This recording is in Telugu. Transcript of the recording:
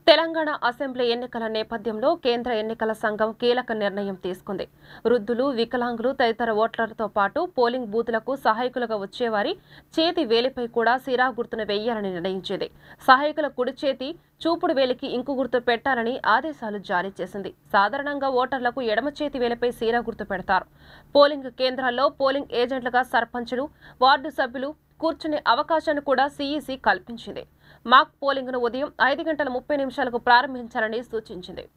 తెలంగాణ అసెంబ్లీ ఎన్నికల నేపథ్యంలో కేంద్ర ఎన్నికల సంఘం కీలక నిర్ణయం తీసుకుంది. వృద్ధులు, వికలాంగులు తదితర ఓటర్లతో పాటు పోలింగ్ బూతులకు సహాయకులుగా వచ్చేవారి చేతి వేలిపై కూడా సిరా గుర్తును వేయాలని నిర్ణయించింది. సహాయకుల కుడి చేతి చూపుడు వేలికి ఇంకు గుర్తు పెట్టాలని ఆదేశాలు జారీ చేసింది. సాధారణంగా ఓటర్లకు ఎడమ చేతి వేలిపై సిరా గుర్తు పెడతారు. పోలింగ్ కేంద్రాల్లో పోలింగ్ ఏజెంట్లుగా సర్పంచులు, వార్డు సభ్యులు కూర్చునే అవకాశాన్ని కూడా సీఈసీ కల్పించింది. మాక్ పోలింగ్ ను ఉదయం 5:30 ప్రారంభించాలని సూచించింది.